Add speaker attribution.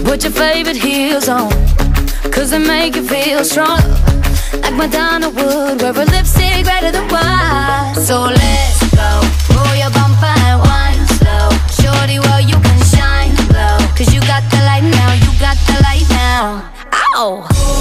Speaker 1: Put your favorite heels on, cause they make you feel strong. Like Madonna would wear a lipstick redder than wine. So let's go, roll your bumper and wine slow. Shorty, well you can shine low, cause you got the light now, you got the light now. Ow!